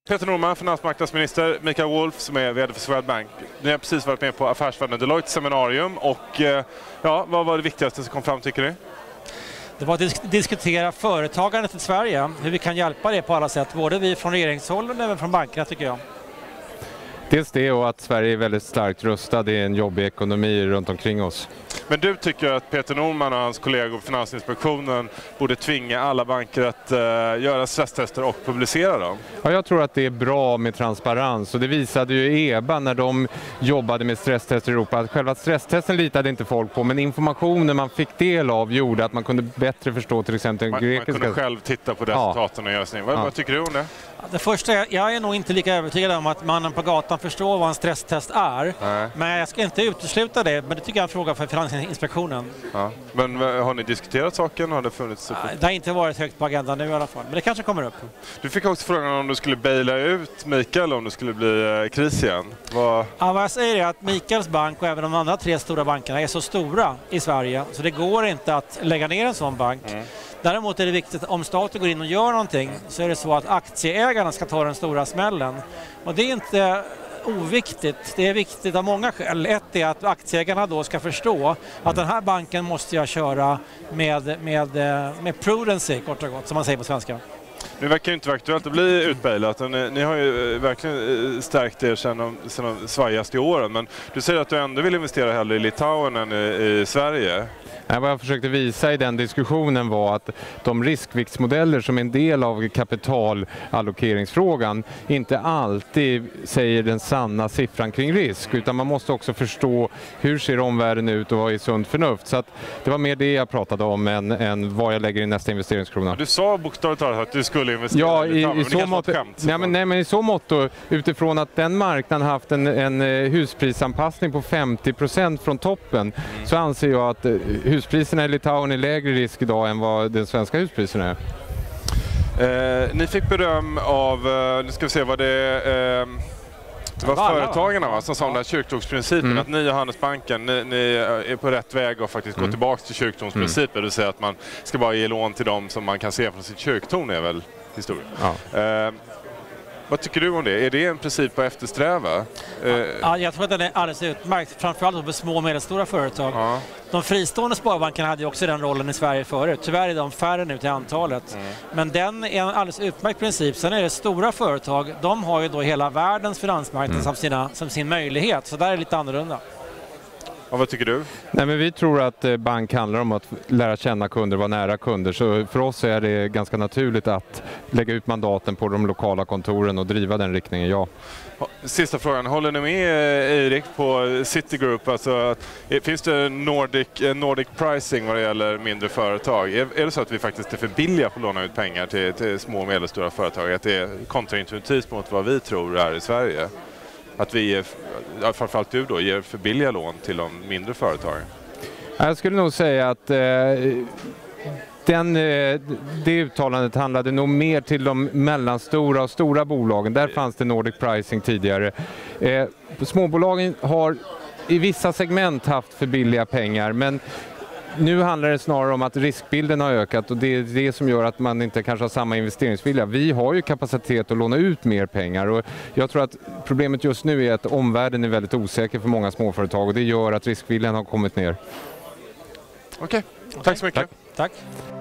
Peter Norman, finansmarknadsminister, Mikael Wolf som är vd för Swedbank. Ni har precis varit med på Affärsvärlden Deloitte seminarium och vad var det viktigaste som kom fram tycker ni? Det var att diskutera företagandet i Sverige, hur vi kan hjälpa det på alla sätt, både vi från regeringshåll och även från bankerna tycker jag. Dels det och att Sverige är väldigt starkt rustad i en jobbig ekonomi runt omkring oss. Men du tycker att Peter Norman och hans kollegor på Finansinspektionen borde tvinga alla banker att göra stresstester och publicera dem? Ja, jag tror att det är bra med transparens och det visade ju EBA när de jobbade med stresstester i Europa. Att själva stresstesten litade inte folk på, men informationen man fick del av gjorde att man kunde bättre förstå till exempel den grekiska... Man kunde själv titta på resultaten och göra sin. Vad tycker du om det? Det första, jag är nog inte lika övertygad om att mannen på gatan förstår vad en stresstest är. Nej. Men jag ska inte utesluta det, men det tycker jag är en fråga för Finansinspektionen. Ja. Men har ni diskuterat saken? Har det funnits? Det har inte varit högt på agendan nu i alla fall, men det kanske kommer upp. Du fick också frågan om du skulle baila ut Mikael om det skulle bli kris igen. Ja, vad jag säger är att Mikaels bank och även de andra 3 stora bankerna är så stora i Sverige så det går inte att lägga ner en sån bank. Däremot är det viktigt att om staten går in och gör någonting så är det så att aktieägarna ska ta den stora smällen. Och det är inte oviktigt. Det är viktigt av många skäl. Ett är att aktieägarna då ska förstå att den här banken måste jag köra med prudency, kort och gott, som man säger på svenska. Nu verkar ju inte vara aktuellt att bli utbailat. Ni har ju verkligen stärkt er sedan de svajaste åren. Men du säger att du ändå vill investera hellre i Litauen än i Sverige. Vad jag försökte visa i den diskussionen var att de riskviktsmodeller som är en del av kapitalallokeringsfrågan inte alltid säger den sanna siffran kring risk, utan man måste också förstå hur ser omvärlden ut och vad är sunt förnuft. Så att det var mer det jag pratade om än vad jag lägger i nästa investeringskrona. Du sa bokstavligt talat att du skulle investera i Litauen, i så mått. Nej, men i så mått då, utifrån att den marknaden haft en husprisanpassning på 50% från toppen, så anser jag att huspriserna i Litauen är lägre risk idag än vad den svenska huspriserna är. Ni fick beröm av, nu ska vi se vad det var företagarna som sa om den här kyrktrogsprincipen, att ni och Handelsbanken, ni är på rätt väg och faktiskt gå tillbaka till kyrktornsprincipen, det vill säga att man ska bara ge lån till dem som man kan se från sitt kyrktorn är väl historien. Ja. Vad tycker du om det? Är det en princip att eftersträva? Ja, jag tror att den är alldeles utmärkt, framförallt för små och medelstora företag. Ja. De fristående sparbankerna hade ju också den rollen i Sverige förut. Tyvärr är de färre nu till antalet. Men den är en alldeles utmärkt princip. Sen är det stora företag, de har ju då hela världens finansmarknad som sin möjlighet. Så där är det lite annorlunda. Och vad tycker du? Nej, men vi tror att bank handlar om att lära känna kunder, vara nära kunder. Så för oss är det ganska naturligt att lägga ut mandaten på de lokala kontoren och driva den riktningen, ja. Sista frågan, håller ni med Erik på Citigroup? Alltså, finns det Nordic pricing vad det gäller mindre företag? Är det så att vi faktiskt är för billiga på att låna ut pengar till små och medelstora företag? Att det är kontraintuitivt mot vad vi tror är i Sverige? Att vi, framförallt du då, ger för billiga lån till de mindre företagen? Jag skulle nog säga att det uttalandet handlade nog mer till de mellanstora och stora bolagen. Där fanns det Nordic pricing tidigare. Småbolagen har i vissa segment haft för billiga pengar, men nu handlar det snarare om att riskbilden har ökat och det är det som gör att man inte kanske har samma investeringsvilja. Vi har ju kapacitet att låna ut mer pengar och jag tror att problemet just nu är att omvärlden är väldigt osäker för många småföretag och det gör att riskviljan har kommit ner. Okej, tack så mycket. Tack.